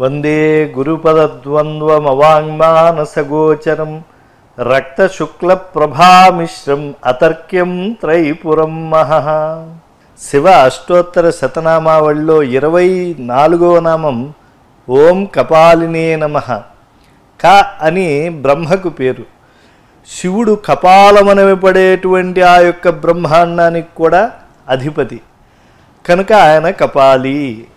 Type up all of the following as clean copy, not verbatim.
వందే గురుపదద్వంద్వమవాంగ్మానసగోచరం రక్తశుక్లప్రభామిశ్రం అతర్క్యం త్రైపురం మహః. శివ అష్టోత్తర శతనామావళిలో 24వ నామం ఓం కపాలినే నమః. క అని బ్రహ్మకు పేరు. శివుడు కపాలమనపడేటువంటి ఆ యొక్క బ్రహ్మాండానికి కూడా అధిపతి కనుక ఆయన కపాలి.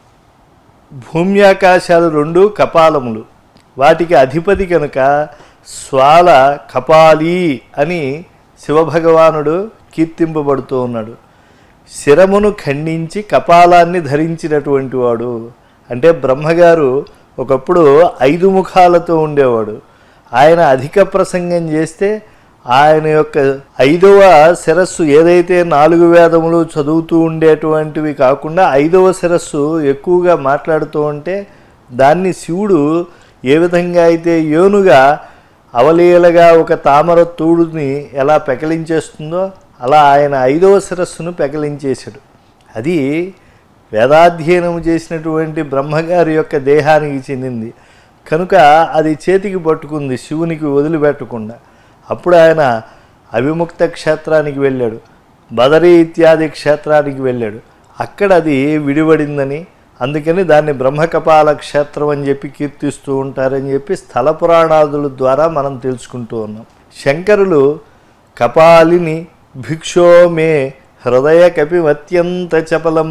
భూమి ఆకాశాలు రెండు కపాలములు, వాటికి అధిపతి కనుక స్వాల కపాలి అని శివభగవానుడు కీర్తింపబడుతూ ఉన్నాడు. శిరమును ఖండించి కపాలాన్ని ధరించినటువంటి వాడు అంటే బ్రహ్మగారు ఒకప్పుడు 5 ముఖాలతో ఉండేవాడు. ఆయన అధిక ప్రసంగం చేస్తే ఆయన యొక్క 5వ శిరస్సు ఏదైతే 4 వేదములు చదువుతూ ఉండేటువంటివి కాకుండా 5వ శిరస్సు ఎక్కువగా మాట్లాడుతూ ఉంటే దాన్ని శివుడు ఏ విధంగా అయితే ఏనుగా అవలీలగా ఒక తామర తూడుని ఎలా పెకలించేస్తుందో అలా ఆయన 5వ శిరస్సును పెకలించేశాడు. అది వేదాధ్యయనం చేసినటువంటి బ్రహ్మగారి యొక్క దేహానికి చెందింది కనుక అది చేతికి పట్టుకుంది శివునికి వదిలిపెట్టకుండా. అప్పుడు ఆయన అవిముక్త క్షేత్రానికి వెళ్ళాడు, బదరీ ఇత్యాది క్షేత్రానికి వెళ్ళాడు. అక్కడ అది విడివడిందని అందుకని దాన్ని బ్రహ్మకపాల క్షేత్రం అని చెప్పి కీర్తిస్తూ ఉంటారని చెప్పి స్థల పురాణాదుల ద్వారా మనం తెలుసుకుంటూ ఉన్నాం. శంకరులు కపాలిని భిక్షో మే హృదయ కపిమత్యంత చపలం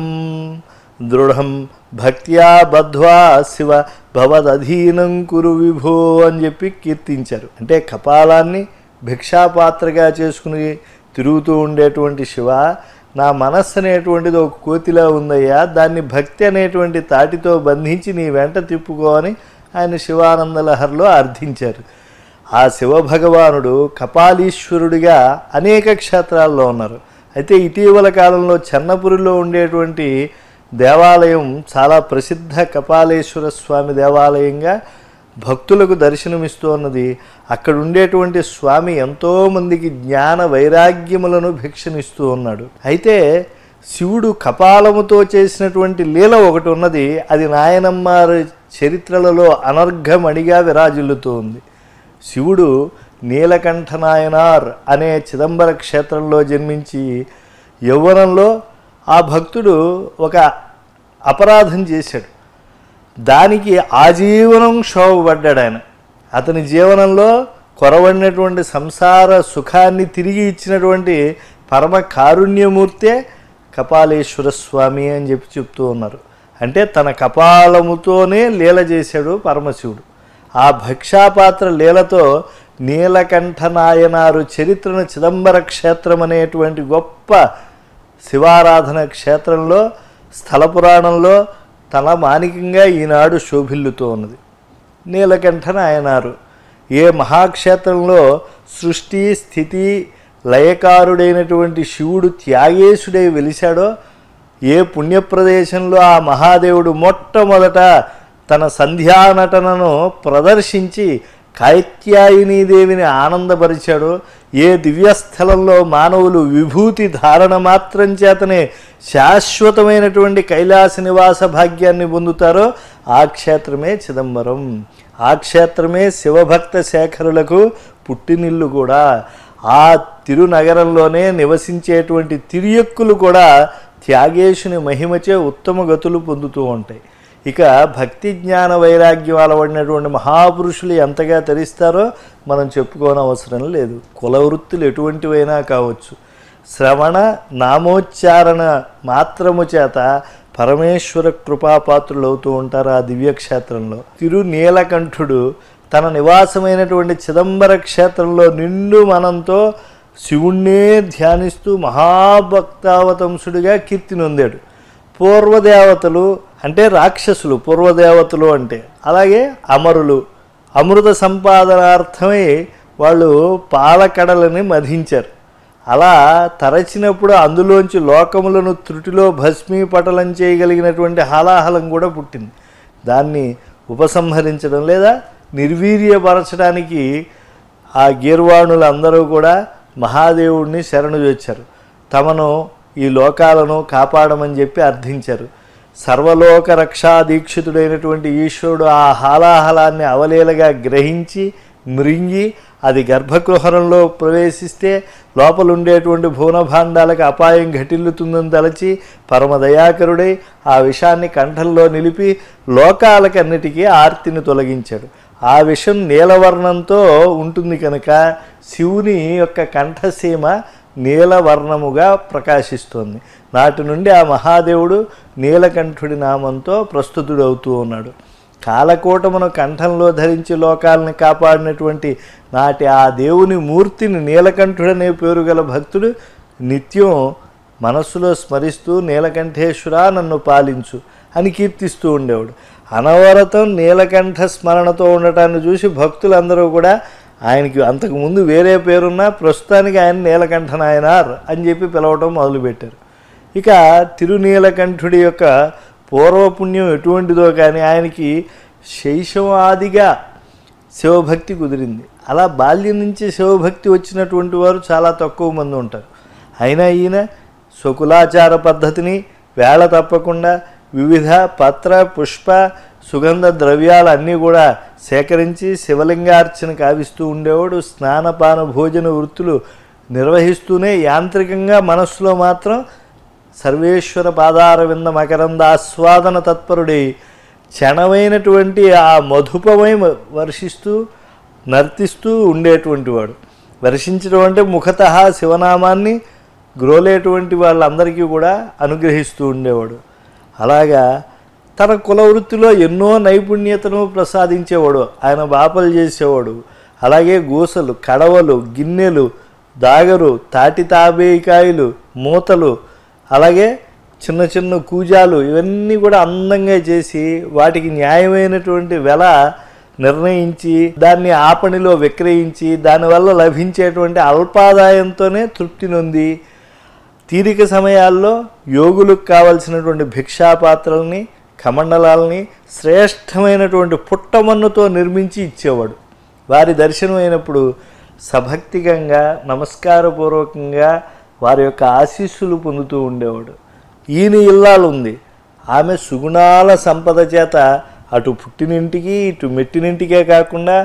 దృఢం భక్త్యా బద్ధ్వా శివ భవదధీనం కురు విభో అని చెప్పి కీర్తించారు. అంటే కపాలాన్ని భిక్షాపాత్రగా చేసుకుని తిరుగుతూ ఉండేటువంటి శివ, నా మనస్సు అనేటువంటిది ఒక కోతిలా ఉందయ్యా, దాన్ని భక్తి అనేటువంటి తాటితో బంధించి నీ వెంట తిప్పుకోని ఆయన శివానందలహరిలో అర్థించారు. ఆ శివభగవానుడు కపాలీశ్వరుడిగా అనేక క్షేత్రాల్లో ఉన్నారు. అయితే ఇటీవల కాలంలో చెన్నపురిలో ఉండేటువంటి దేవాలయం చాలా ప్రసిద్ధ కపాలేశ్వర స్వామి దేవాలయంగా భక్తులకు దర్శనమిస్తూ ఉన్నది. అక్కడ ఉండేటువంటి స్వామి ఎంతోమందికి జ్ఞాన వైరాగ్యములను భిక్షనిస్తూ ఉన్నాడు. అయితే శివుడు కపాలముతో చేసినటువంటి లీల ఒకటి ఉన్నది, అది నాయనమ్మారి చరిత్రలలో అనర్ఘమణిగా విరాజిల్లుతూ ఉంది. శివుడు నీలకంఠ నాయనార్ అనే చిదంబర క్షేత్రంలో జన్మించి యవ్వనంలో ఆ భక్తుడు ఒక అపరాధం చేశాడు. దానికి ఆజీవనం క్షోభపడ్డాడు ఆయన. అతని జీవనంలో కొరవడినటువంటి సంసార సుఖాన్ని తిరిగి ఇచ్చినటువంటి పరమ కారుణ్యమూర్తే కపాలేశ్వర స్వామి అని చెప్పి చెప్తూ ఉన్నారు. అంటే తన కపాలముతోనే లీల చేశాడు పరమశివుడు. ఆ భిక్షాపాత్ర లీలతో నీలకంఠ నాయనారు చరిత్రను చిదంబర క్షేత్రం అనేటువంటి గొప్ప శివారాధన క్షేత్రంలో స్థల పురాణంలో తల మానికంగా ఈనాడు శోభిల్లుతూ ఉన్నది. నీలకంఠ నాయనారు ఏ మహాక్షేత్రంలో సృష్టి స్థితి లయకారుడైనటువంటి శివుడు త్యాగేశుడై వెలిశాడో, ఏ పుణ్యప్రదేశంలో ఆ మహాదేవుడు మొట్టమొదట తన సంధ్యానటనను ప్రదర్శించి కాత్యాయనీదేవిని ఆనందపరిచాడో, ఏ దివ్యస్థలంలో మానవులు విభూతి ధారణ మాత్రం చేతనే శాశ్వతమైనటువంటి కైలాస నివాస భాగ్యాన్ని పొందుతారో ఆ క్షేత్రమే చిదంబరం. ఆ క్షేత్రమే శివభక్త శేఖరులకు పుట్టినిల్లు కూడా. ఆ తిరునగరంలోనే నివసించేటువంటి తిరియక్కులు కూడా త్యాగేశుని మహిమచే ఉత్తమ గతులు పొందుతూ ఉంటాయి. ఇక భక్తి జ్ఞాన వైరాగ్యం అలవడినటువంటి మహాపురుషులు ఎంతగా తరిస్తారో మనం చెప్పుకోనవసరం లేదు. కుల వృత్తులు ఎటువంటివైనా కావచ్చు, శ్రవణ నామోచ్చారణ మాత్రము చేత పరమేశ్వర కృపాపాత్రులు అవుతూ ఉంటారు ఆ దివ్యక్షేత్రంలో. తిరునీలకంఠుడు తన నివాసమైనటువంటి చిదంబర క్షేత్రంలో నిండు మనంతో శివుణ్ణే ధ్యానిస్తూ మహాభక్తావతంసుడిగా కీర్తి నొందాడు. పూర్వదేవతలు అంటే రాక్షసులు, పూర్వదేవతలు అంటే అలాగే అమరులు అమృత సంపాదనార్థమై వాళ్ళు పాలకడలని మధించారు. అలా తరచినప్పుడు అందులోంచి లోకములను త్రుటిలో భస్మీపటలం చేయగలిగినటువంటి హాలాహలం కూడా పుట్టింది. దాన్ని ఉపసంహరించడం లేదా నిర్వీర్యపరచడానికి ఆ గీర్వాణులు అందరూ కూడా మహాదేవుడిని శరణు వచ్చారు. తమను ఈ లోకాలను కాపాడమని చెప్పి అర్థించారు. సర్వలోక రక్షాదీక్షితుడైనటువంటి ఈశ్వరుడు ఆ హాలాహలాన్ని అవలీలగా గ్రహించి మృంగి అది గర్భగృహంలో ప్రవేశిస్తే లోపలుండేటువంటి భువనభాండాలకు అపాయం ఘటిల్లుతుందని తలచి పరమదయాకరుడై ఆ విషాన్ని కంఠంలో నిలిపి లోకాలకన్నిటికీ ఆర్తిని తొలగించాడు. ఆ విషం నీలవర్ణంతో ఉంటుంది కనుక శివుని యొక్క కంఠసీమ నీలవర్ణముగా ప్రకాశిస్తోంది. నాటి నుండి ఆ మహాదేవుడు నీలకంఠుడి నామంతో ప్రస్తుతుడవుతూ ఉన్నాడు. కాలకూటమును కంఠంలో ధరించి లోకాలను కాపాడినటువంటి నాటి ఆ దేవుని మూర్తిని నీలకంఠుడనే పేరు గల భక్తుడు నిత్యం మనస్సులో స్మరిస్తూ నీలకంఠేశ్వరా నన్ను పాలించు అని కీర్తిస్తూ ఉండేవాడు. అనవరతం నీలకంఠ స్మరణతో ఉండటాన్ని చూసి భక్తులందరూ కూడా ఆయనకి అంతకుముందు వేరే పేరున్నా ప్రస్తుతానికి ఆయన నీలకంఠ నాయనార్ అని చెప్పి పిలవటం మొదలుపెట్టారు. ఇక తిరునీలకంఠుడి యొక్క పూర్వపుణ్యం ఎటువంటిదో కానీ ఆయనకి శైశవాదిగా శివభక్తి కుదిరింది. అలా బాల్యం నుంచి శివభక్తి వచ్చినటువంటి వారు చాలా తక్కువ మంది ఉంటారు. అయినా ఈయన స్వకులాచార పద్ధతిని వేళ తప్పకుండా వివిధ పత్ర పుష్ప సుగంధ ద్రవ్యాలన్నీ కూడా సేకరించి శివలింగార్చన కావిస్తూ ఉండేవాడు. స్నానపాన భోజన వృత్తులు నిర్వహిస్తూనే యాంత్రికంగా మనస్సులో మాత్రం సర్వేశ్వర పాదారవింద మకరంద ఆస్వాదన తత్పరుడి క్షణమైనటువంటి ఆ మధుపమై వర్షిస్తూ నర్తిస్తూ ఉండేటువంటి వాడు. వర్షించడం అంటే ముఖతః శివనామాన్ని గ్రోలేటువంటి వాళ్ళందరికీ కూడా అనుగ్రహిస్తూ ఉండేవాడు. అలాగా తన కులవృత్తిలో ఎన్నో నైపుణ్యతను ప్రసాదించేవాడు. ఆయన బాపలు చేసేవాడు. అలాగే గూసలు, కడవలు, గిన్నెలు, దాగరు, తాటి తాబేకాయలు, మూతలు, అలాగే చిన్న చిన్న కూజాలు ఇవన్నీ కూడా అందంగా చేసి వాటికి న్యాయమైనటువంటి వెల నిర్ణయించి దాన్ని ఆ పనిలో విక్రయించి దానివల్ల లభించేటువంటి అల్పాదాయంతోనే తృప్తి నొంది తీరిక సమయాల్లో యోగులకు కావలసినటువంటి భిక్షాపాత్రల్ని కమండలాల్ని శ్రేష్టమైనటువంటి పుట్టమన్నుతో నిర్మించి ఇచ్చేవాడు. వారి దర్శనం అయినప్పుడు సభక్తికంగా నమస్కారపూర్వకంగా వారి యొక్క ఆశీస్సులు పొందుతూ ఉండేవాడు. ఈయన ఇల్లాలు ఉంది. ఆమె సుగుణాల సంపద చేత అటు పుట్టినింటికి ఇటు మెట్టినింటికే కాకుండా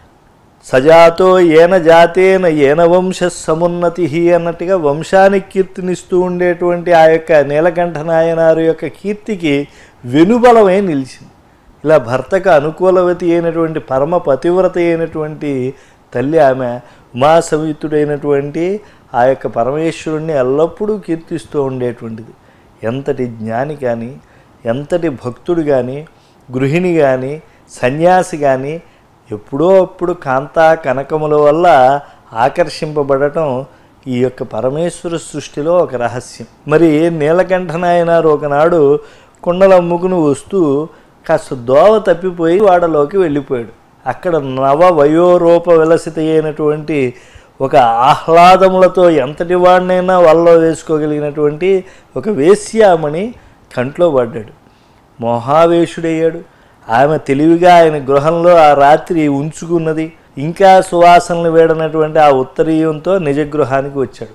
సజాతో ఏన జాతేన ఏన వంశ సమున్నతి అన్నట్టుగా వంశానికి కీర్తినిస్తూ ఉండేటువంటి ఆ యొక్క నీలకంఠ నాయనారు యొక్క కీర్తికి వెనుబలమై నిలిచింది. ఇలా భర్తకు అనుకూలవతి అయినటువంటి పరమ పతివ్రత అయినటువంటి తల్లి ఆమె ఉమాసమితుడైనటువంటి ఆ యొక్క పరమేశ్వరుణ్ణి ఎల్లప్పుడూ కీర్తిస్తూ ఉండేటువంటిది. ఎంతటి జ్ఞాని కానీ, ఎంతటి భక్తుడు కానీ, గృహిణి కానీ, సన్యాసి కానీ ఎప్పుడో అప్పుడు కాంతా కనకముల వల్ల ఆకర్షింపబడటం ఈ యొక్క పరమేశ్వర సృష్టిలో ఒక రహస్యం. మరి నీలకంఠ నాయనారు ఒకనాడు కుండలు అమ్ముకుని వస్తూ కాస్త దోవ తప్పిపోయి వాడలోకి వెళ్ళిపోయాడు. అక్కడ నవ వయోరూప విలసిత అయినటువంటి ఒక ఆహ్లాదములతో ఎంతటి వాడినైనా వలలో వేసుకోగలిగినటువంటి ఒక వేశ్యామణి కంట్లో పడ్డాడు. మోహావేశుడయ్యాడు. ఆమె తెలివిగా ఆయన గృహంలో ఆ రాత్రి ఉంచుకున్నది. ఇంకా సువాసనలు వేడనటువంటి ఆ ఉత్తరీయంతో నిజ గృహానికి వచ్చాడు.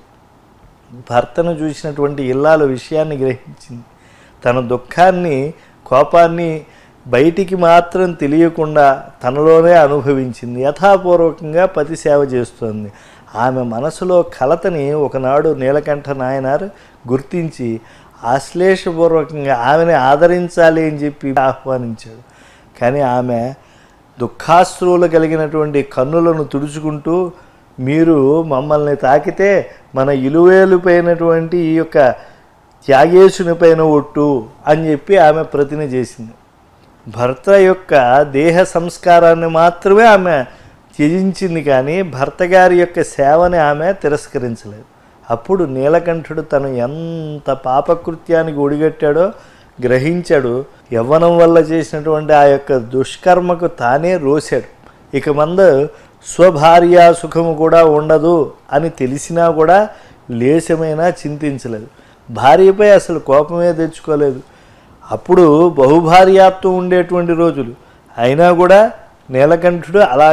భర్తను చూసినటువంటి ఇల్లాలు విషయాన్ని గ్రహించింది. తన దుఃఖాన్ని కోపాన్ని బయటికి మాత్రం తెలియకుండా తనలోనే అనుభవించింది. యథాపూర్వకంగా పతి సేవ చేస్తోంది. ఆమె మనసులో కలతని ఒకనాడు నీలకంఠ నాయనారు గుర్తించి ఆశ్లేషపూర్వకంగా ఆమెను ఆదరించాలి అని చెప్పి ఆహ్వానించాడు. కానీ ఆమె దుఃఖాశ్రువులు కలిగినటువంటి కన్నులను తుడుచుకుంటూ మీరు మమ్మల్ని తాకితే మన ఇలువేలుపైనటువంటి ఈ యొక్క త్యాగేశుని పైన ఒట్టు అని చెప్పి ఆమె ప్రతిన చేసింది. భర్త యొక్క దేహ సంస్కారాన్ని మాత్రమే ఆమె త్యజించింది, కానీ భర్త గారి యొక్క సేవని ఆమె తిరస్కరించలేదు. అప్పుడు నీలకంఠుడు తను ఎంత పాపకృత్యానికి ఒడిగట్టాడో గ్రహించాడు. యవ్వనం వల్ల చేసినటువంటి ఆ యొక్క దుష్కర్మకు తానే రోశాడు. ఇక మందు స్వభార్యా సుఖము కూడా ఉండదు అని తెలిసినా కూడా లేశమైనా చింతించలేదు. భార్యపై అసలు కోపమే తెచ్చుకోలేదు. అప్పుడు బహుభార్యాత్వం ఉండేటువంటి రోజులు అయినా కూడా నీలకంఠుడు అలా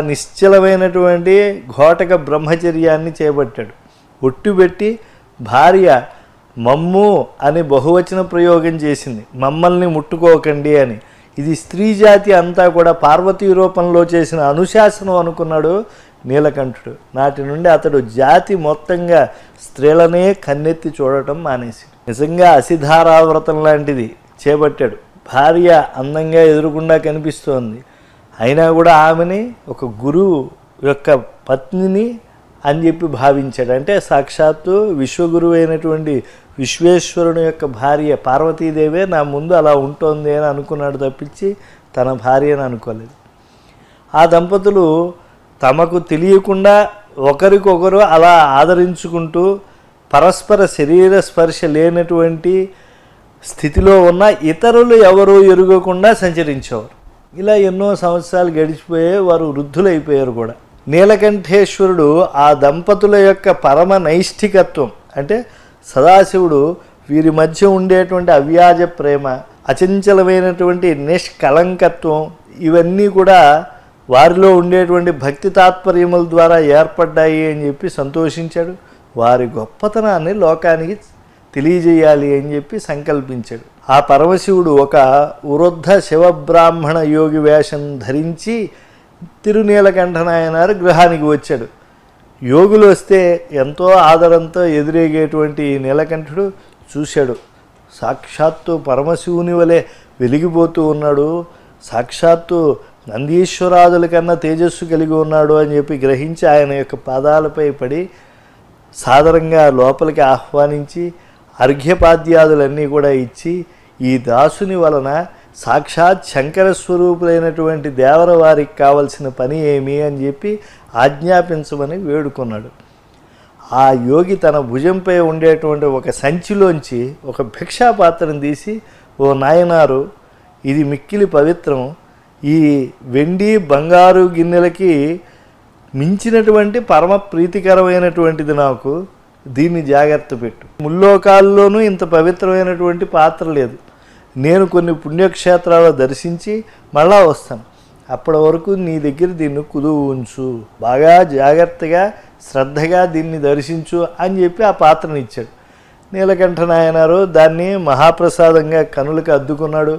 నిశ్చలమైనటువంటి ఘోటక బ్రహ్మచర్యాన్ని చేపట్టాడు. ఒట్టుబెట్టి భార్య మమ్ము అని బహువచన ప్రయోగం చేసింది, మమ్మల్ని ముట్టుకోకండి అని. ఇది స్త్రీ జాతి అంతా కూడా పార్వతీ రూపంలో చేసిన అనుశాసనం అనుకున్నాడు నీలకంఠుడు. నాటి నుండి అతడు జాతి మొత్తంగా స్త్రీలనే కన్నెత్తి చూడటం మానేసి నిజంగా అసిధారావ్రతం లాంటిది చేపట్టాడు. భార్య అందంగా ఎదురుకుండా కనిపిస్తోంది, అయినా కూడా ఆమెని ఒక గురువు యొక్క పత్నిని అని చెప్పి భావించాడు. అంటే సాక్షాత్తు విశ్వగురువు అయినటువంటి విశ్వేశ్వరుని యొక్క భార్య పార్వతీదేవే నా ముందు అలా ఉంటుంది అని అనుకున్నాడు తప్పించి తన భార్య అని అనుకోలేదు. ఆ దంపతులు తమకు తెలియకుండా ఒకరికొకరు అలా ఆదరించుకుంటూ పరస్పర శరీర స్పర్శ లేనటువంటి స్థితిలో ఉన్న ఇతరులు ఎవరూ ఎరుగకుండా సంచరించేవారు. ఇలా ఎన్నో సంవత్సరాలు గడిచిపోయే వారు వృద్ధులైపోయారు కూడా. నీలకంఠేశ్వరుడు ఆ దంపతుల యొక్క పరమ నైష్ఠికత్వం అంటే సదాశివుడు వీరి మధ్య ఉండేటువంటి అవ్యాజ ప్రేమ, అచంచలమైనటువంటి నిష్కళంకత్వం ఇవన్నీ కూడా వారిలో ఉండేటువంటి భక్తి తాత్పర్యముల ద్వారా ఏర్పడ్డాయి అని చెప్పి సంతోషించాడు. వారి గొప్పతనాన్ని లోకానికి తెలియజేయాలి అని చెప్పి సంకల్పించాడు. ఆ పరమశివుడు ఒక వృద్ధ శివబ్రాహ్మణ యోగి వేషం ధరించి తిరునీలకంఠనాయనారు గృహానికి వచ్చాడు. యోగులు వస్తే ఎంతో ఆదరంతో ఎదురేగేటువంటి నీలకంఠుడు చూశాడు. సాక్షాత్తు పరమశివుని వలె వెలిగిపోతూ ఉన్నాడు, సాక్షాత్తు నందీశ్వరాదుల కన్నా తేజస్సు కలిగి ఉన్నాడు అని చెప్పి గ్రహించి ఆయన యొక్క పాదాలపై పడి సాదరంగా లోపలికి ఆహ్వానించి అర్ఘ్యపాద్యాదులన్నీ కూడా ఇచ్చి ఈ దాసుని వలన సాక్షాత్ శంకర స్వరూపులైనటువంటి దేవర వారికి కావలసిన పని ఏమి అని చెప్పి ఆజ్ఞాపించమని వేడుకున్నాడు. ఆ యోగి తన భుజంపై ఉండేటువంటి ఒక సంచిలోంచి ఒక భిక్షాపాత్రను తీసి, ఓ నాయనారు, ఇది మిక్కిలి పవిత్రం, ఈ వెండి బంగారు గిన్నెలకి మించినటువంటి పరమ ప్రీతికరమైనటువంటిది నాకు, దీన్ని జాగ్రత్త పెట్టు. ముల్లోకాల్లోనూ ఇంత పవిత్రమైనటువంటి పాత్ర లేదు. నేను కొన్ని పుణ్యక్షేత్రాలు దర్శించి మళ్ళా వస్తాను, అప్పటి వరకు నీ దగ్గర దీన్ని కుదువు ఉంచు, బాగా జాగ్రత్తగా శ్రద్ధగా దీన్ని దర్శించు అని చెప్పి ఆ పాత్రను ఇచ్చాడు. నీలకంఠనాయనారు దాన్ని మహాప్రసాదంగా కనులకు అద్దుకున్నాడు.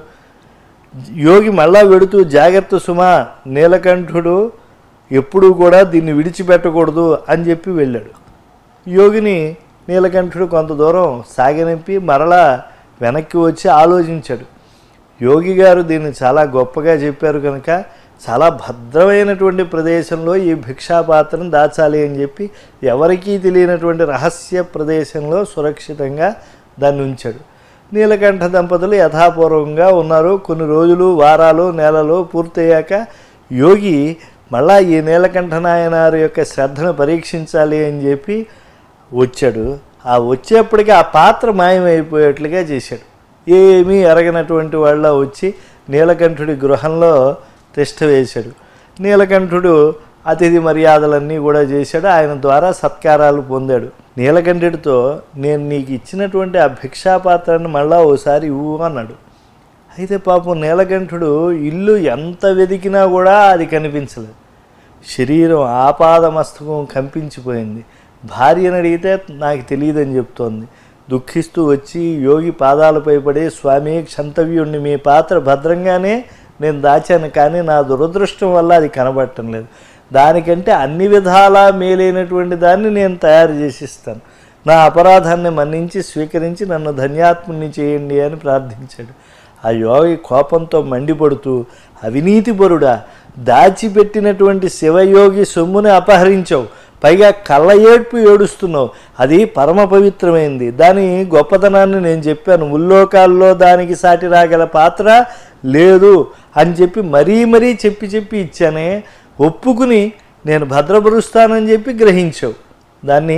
యోగి మళ్ళా వెడుతూ, జాగ్రత్త సుమా, నీలకంఠుడు ఎప్పుడూ కూడా దీన్ని విడిచిపెట్టకూడదు అని చెప్పి వెళ్ళాడు. యోగిని నీలకంఠుడు కొంత దూరం సాగనింపి మరలా వెనక్కి వచ్చి ఆలోచించాడు. యోగి గారు దీన్ని చాలా గొప్పగా చెప్పారు కనుక చాలా భద్రమైనటువంటి ప్రదేశంలో ఈ భిక్షాపాత్రను దాచాలి అని చెప్పి ఎవరికీ తెలియనటువంటి రహస్య ప్రదేశంలో సురక్షితంగా దాన్ని ఉంచాడు. నీలకంఠ దంపతులు యథాపూర్వంగా ఉన్నారు. కొన్ని రోజులు, వారాలు, నెలలు పూర్తయ్యాక యోగి మళ్ళా ఈ నీలకంఠనాయనారు యొక్క శ్రద్ధను పరీక్షించాలి అని చెప్పి వచ్చాడు. ఆ వచ్చేప్పటికీ ఆ పాత్ర మాయమైపోయేట్లుగా చేశాడు. ఏమీ ఎరగనటువంటి వాళ్ళ వచ్చి నీలకంఠుడి గృహంలో తిష్ట వేశాడు. నీలకంఠుడు అతిథి మర్యాదలన్నీ కూడా చేశాడు. ఆయన ద్వారా సత్కారాలు పొందాడు. నీలకంఠుడితో, నేను నీకు ఇచ్చినటువంటి ఆ భిక్షాపాత్రను మళ్ళా ఓసారి ఇవ్వు అన్నాడు. అయితే పాపం నీలకంఠుడు ఇల్లు ఎంత వెతికినా కూడా అది కనిపించలేదు. శరీరం ఆపాదమస్తకం కంపించిపోయింది. భార్యను అడిగితే నాకు తెలియదని చెప్తోంది. దుఃఖిస్తూ వచ్చి యోగి పాదాలపై పడి, స్వామి క్షంతవ్యుణ్ణి, మీ పాత్ర భద్రంగానే నేను దాచాను, కానీ నా దురదృష్టం వల్ల అది కనబడటం లేదు. దానికంటే అన్ని విధాలా మేలైనటువంటి దాన్ని నేను తయారు చేసిస్తాను. నా అపరాధాన్ని మన్నించి స్వీకరించి నన్ను ధన్యాత్ముని చేయండి అని ప్రార్థించాడు. ఆ యోగి కోపంతో మండిపడుతూ, అవినీతిపరుడా, దాచిపెట్టినటువంటి శివయోగి సొమ్ముని అపహరించావు, పైగా కళ్ళ ఏడ్పు ఏడుస్తున్నావు, అది పరమ పవిత్రమైంది, దాని గొప్పతనాన్ని నేను చెప్పాను, ముల్లోకాల్లో దానికి సాటి రాగల పాత్ర లేదు అని చెప్పి మరీ చెప్పి ఇచ్చానే, ఒప్పుకుని నేను భద్రపరుస్తానని చెప్పి గ్రహించావు. దాన్ని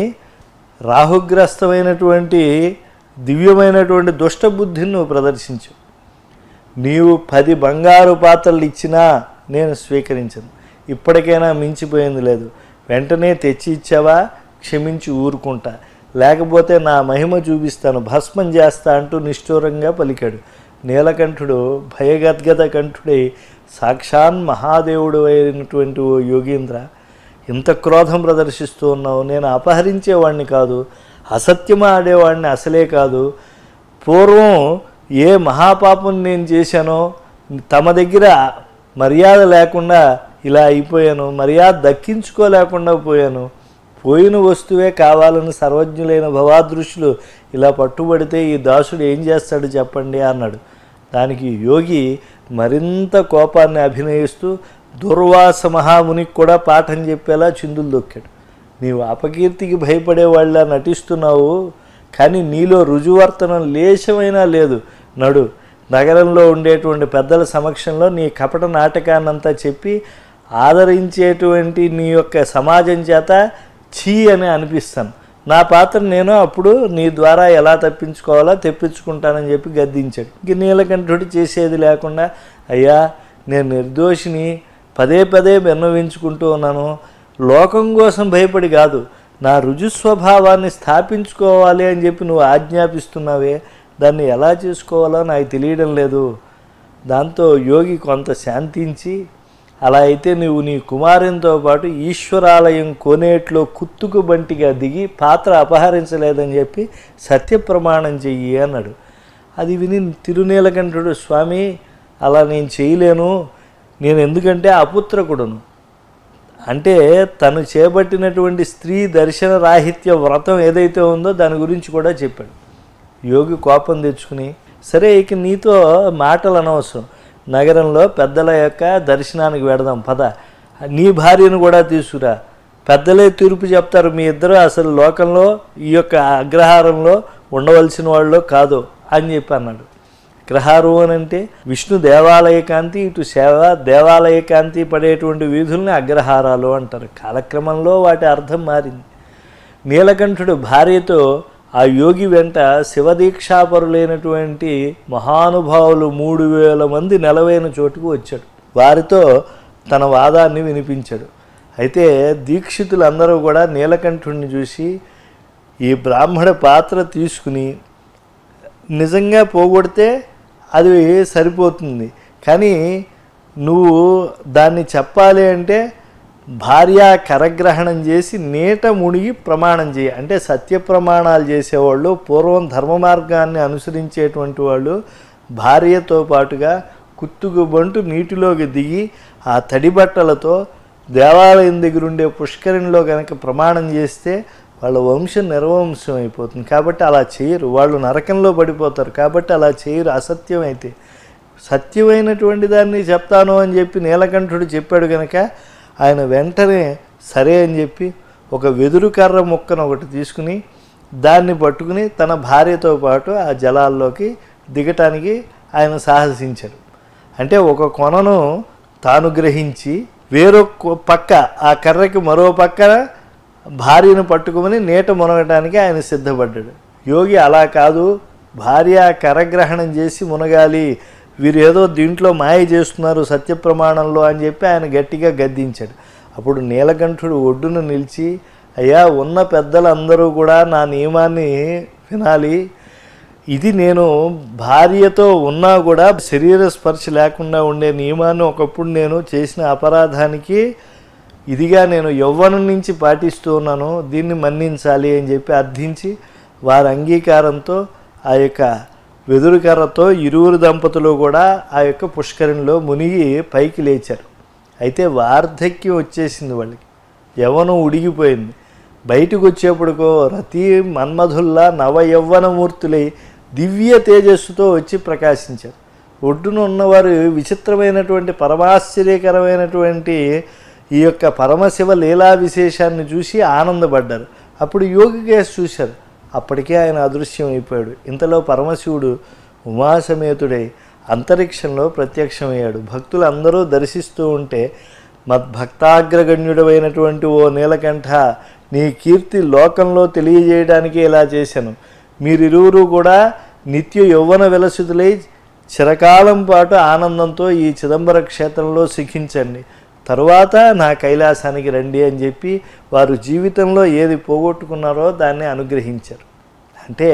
రాహుగ్రస్తమైనటువంటి దివ్యమైనటువంటి దుష్టబుద్ధిని నువ్వు ప్రదర్శించావు. నీవు 10 బంగారు పాత్రలు ఇచ్చినా నేను స్వీకరించను. ఇప్పటికైనా మించిపోయింది లేదు. వెంటనే తెచ్చి ఇచ్చావా, క్షమించి ఊరుకుంటా, లేకపోతే నా మహిమ చూపిస్తాను, భస్మం చేస్తా అంటూ నిష్ఠూరంగా పలికాడు. నీలకంఠుడు భయగద్గద కంఠుడై, సాక్షాన్ మహాదేవుడు అయినటువంటి ఓ యోగీంద్ర, ఇంత క్రోధం ప్రదర్శిస్తూ ఉన్నావు, నేను అపహరించేవాడిని కాదు, అసత్యం ఆడేవాడిని అసలే కాదు. పూర్వం ఏ మహాపాపం నేను చేశానో తమ దగ్గర మర్యాద లేకుండా ఇలా అయిపోయాను, మర్యాద దక్కించుకోలేకుండా పోయాను. పోయిన వస్తువే కావాలని సర్వజ్ఞులైన భవాదృశులు ఇలా పట్టుబడితే ఈ దాసుడు ఏం చేస్తాడు చెప్పండి అన్నాడు. దానికి యోగి మరింత కోపాన్ని అభినయిస్తూ దుర్వాస మహామునికి కూడా పాఠం చెప్పేలా చిందులు దొక్కాడు. నీవు అపకీర్తికి భయపడేవాళ్ళ నటిస్తున్నావు, కానీ నీలో రుజువర్తనం లేశమైనా లేదు. నడు, నగరంలో ఉండేటువంటి పెద్దల సమక్షంలో నీ కపట నాటకాన్నంతా చెప్పి ఆదరించేటువంటి నీ యొక్క సమాజం చేత ఛీ అని అనిపిస్తాను. నా పాత్ర నేను అప్పుడు నీ ద్వారా ఎలా తప్పించుకోవాలో తెప్పించుకుంటానని చెప్పి గద్దించాడు. ఇంక నీలకంఠుడు చేసేది లేకుండా, అయ్యా నేను నిర్దోషిని, పదే పదే విన్నవించుకుంటూ ఉన్నాను. లోకం కోసం భయపడి కాదు, నా రుజుస్వభావాన్ని స్థాపించుకోవాలి అని చెప్పి నువ్వు ఆజ్ఞాపిస్తున్నావే, దాన్ని ఎలా చేసుకోవాలో నాకు తెలియడం లేదు. దాంతో యోగి కొంత శాంతించి, అలా అయితే నువ్వు నీ కుమారునితో పాటు ఈశ్వరాలయం కోనేట్లో కుత్తుకు బంటిగా దిగి పాత్ర అపహరించలేదని చెప్పి సత్యప్రమాణం చెయ్యి అన్నాడు. అది విని తిరునీలకంఠుడు, స్వామి అలా నేను చేయలేను, నేను ఎందుకంటే అపుత్రకుడును. అంటే తను చేపట్టినటువంటి స్త్రీ దర్శన రాహిత్య వ్రతం ఏదైతే ఉందో దాని గురించి కూడా చెప్పాడు. యోగి కోపం తెచ్చుకుని, సరే ఇక నీతో మాటలు అనవసరం, నగరంలో పెద్దల యొక్క దర్శనానికి వెడదాం పద, నీ భార్యను కూడా తీసుకురా, పెద్దలే తీర్పు చెప్తారు, మీ ఇద్దరు అసలు లోకంలో ఈ యొక్క అగ్రహారంలో ఉండవలసిన వాళ్ళు కాదు అని చెప్పి అన్నాడు. అగ్రహారం అని అంటే విష్ణు దేవాలయ కాంతి, ఇటు సేవ దేవాలయ కాంతి పడేటువంటి వీధుల్ని అగ్రహారాలు అంటారు. కాలక్రమంలో వాటి అర్థం మారింది. నీలకంఠుడు భార్యతో ఆ యోగి వెంట శివదీక్షాపరులైనటువంటి మహానుభావులు 3000 మంది నెలవైన చోటుకు వచ్చాడు. వారితో తన వాదాన్ని వినిపించాడు. అయితే దీక్షితులందరూ కూడా నీలకంఠుడిని చూసి, ఈ బ్రాహ్మణ పాత్ర తీసుకుని నిజంగా పోగొడితే అది సరిపోతుంది, కానీ నువ్వు దాన్ని చెప్పాలి అంటే భార్య కరగ్రహణం చేసి నీట మునిగి ప్రమాణం చేయి. అంటే సత్య ప్రమాణాలు చేసేవాళ్ళు, పూర్వం ధర్మ మార్గాన్ని అనుసరించేటువంటి వాళ్ళు భార్యతో పాటుగా కుత్తుగుబంటు నీటిలోకి దిగి ఆ తడి బట్టలతో దేవాలయం దగ్గర ఉండే పుష్కరిణిలో కనుక ప్రమాణం చేస్తే వాళ్ళ వంశం నిర్వంశం అయిపోతుంది. కాబట్టి అలా చేయరు, వాళ్ళు నరకంలో పడిపోతారు. కాబట్టి అలా చేయరు అసత్యం అయితే. సత్యమైనటువంటి దాన్ని చెప్తాను అని చెప్పి నీలకంఠుడు చెప్పాడు కనుక ఆయన వెంటనే సరే అని చెప్పి ఒక వెదురు కర్ర ముక్కను ఒకటి తీసుకుని దాన్ని పట్టుకుని తన భార్యతో పాటు ఆ జలాల్లోకి దిగటానికి ఆయన సాహసించాడు. అంటే ఒక కొనను తాను గ్రహించి వేరొక పక్క ఆ కర్రకి మరో పక్కన భార్యను పట్టుకుని నీట మునగటానికి ఆయన సిద్ధపడ్డాడు. యోగి అలా కాదు, భార్య కరగ్రహణం చేసి మునగాలి, వీరు ఏదో దీంట్లో మాయ చేస్తున్నారు సత్యప్రమాణంలో అని చెప్పి ఆయన గట్టిగా గద్దించాడు. అప్పుడు నీలకంఠుడు ఒడ్డున నిలిచి, అయ్యా ఉన్న పెద్దలందరూ కూడా నా నియమాన్ని వినాలి, ఇది నేను భార్యతో ఉన్నా కూడా శరీర స్పర్శ లేకుండా ఉండే నియమాన్ని ఒకప్పుడు నేను చేసిన అపరాధానికి ఇదిగా నేను యవ్వనం నుంచి పాటిస్తూ ఉన్నాను, దీన్ని మన్నించాలి అని చెప్పి అర్థించి వారి అంగీకారంతో ఆ యొక్క వెదురుకర్రతో ఇరువురు దంపతులు కూడా ఆ యొక్క పుష్కరిణిలో మునిగి పైకి లేచారు. అయితే వార్ధక్యం వచ్చేసింది వాళ్ళకి, యవ్వనం ఉడిగిపోయింది. బయటకు వచ్చేప్పటికో రతి మన్మధుల్లా నవ యవ్వనమూర్తులై దివ్య తేజస్సుతో వచ్చి ప్రకాశించారు. ఒడ్డున ఉన్నవారు విచిత్రమైనటువంటి పరమాశ్చర్యకరమైనటువంటి ఈ యొక్క పరమశివ లీలా విశేషాన్ని చూసి ఆనందపడ్డారు. అప్పుడు యోగికేశ్ చూశారు, అప్పటికే ఆయన అదృశ్యం అయిపోయాడు. ఇంతలో పరమశివుడు ఉమాసమేతుడై అంతరిక్షంలో ప్రత్యక్షమయ్యాడు. భక్తులు అందరూ దర్శిస్తూ ఉంటే, మద్భక్తాగ్రగణ్యుడమైనటువంటి ఓ నీలకంఠ, నీ కీర్తి లోకంలో తెలియజేయడానికి ఇలా చేశాను. మీరిరువురు కూడా నిత్య యౌవన విలసితులై చిరకాలం పాటు ఆనందంతో ఈ చిదంబర క్షేత్రంలో సుఖించండి, తరువాత నా కైలాసానికి రండి అని చెప్పి వారు జీవితంలో ఏది పోగొట్టుకున్నారో దాన్ని అనుగ్రహించారు. అంటే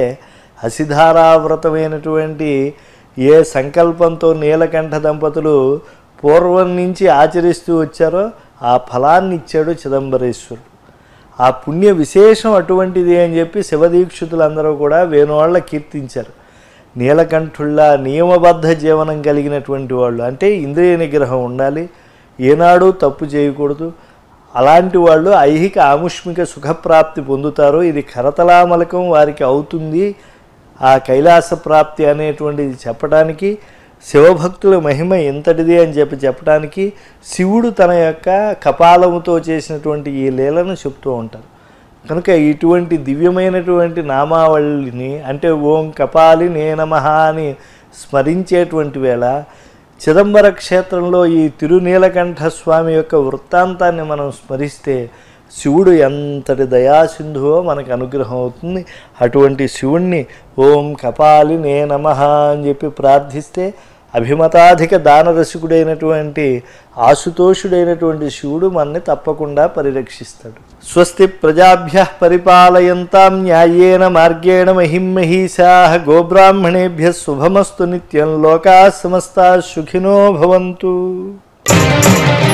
అసిధారావ్రతమైనటువంటి ఏ సంకల్పంతో నీలకంఠ దంపతులు పూర్వం నుంచి ఆచరిస్తూ వచ్చారో ఆ ఫలాన్ని ఇచ్చాడు చిదంబరేశ్వరుడు. ఆ పుణ్య విశేషం అటువంటిది అని చెప్పి శివదీక్షితులందరూ కూడా వేణువాళ్ళ కీర్తించారు. నీలకంఠుళ్ళ నియమబద్ధ జీవనం కలిగినటువంటి వాళ్ళు, అంటే ఇంద్రియ నిగ్రహం ఉండాలి, ఏనాడు తప్పు చేయకూడదు. అలాంటి వాళ్ళు ఐహిక ఆముష్మిక సుఖప్రాప్తి పొందుతారు. ఇది కరతలామలకం వారికి అవుతుంది ఆ కైలాస ప్రాప్తి అనేటువంటిది చెప్పడానికి, శివభక్తుల మహిమ ఎంతటిది అని చెప్పడానికి శివుడు తన యొక్క కపాలముతో చేసినటువంటి ఈ లీలను చెప్తూ ఉంటారు. కనుక ఇటువంటి దివ్యమైనటువంటి నామావళిని, అంటే ఓం కపాలి నే నమః అని స్మరించేటువంటి వేళ చిదంబర క్షేత్రంలో ఈ తిరునీలకంఠ స్వామి యొక్క వృత్తాంతాన్ని మనం స్మరిస్తే శివుడు ఎంతటి దయాసింధువో మనకు అనుగ్రహం అవుతుంది. అటువంటి శివుణ్ణి ఓం కపాలి నే నమః అని చెప్పి ప్రార్థిస్తే అభిమతాధిక దానరసికుడైనటువంటి ఆశుతోషుడైనటువంటి శివుడు మనని తప్పకుండా పరిరక్షిస్తాడు. స్వస్తి ప్రజాభ్యః పరిపాలయంతాం న్యాయేన మార్గేణ మహిం మహీషాః గోబ్రాహ్మణేభ్యః శుభమస్తు నిత్యం లోకాః సమస్తాః సుఖినో భవంతు.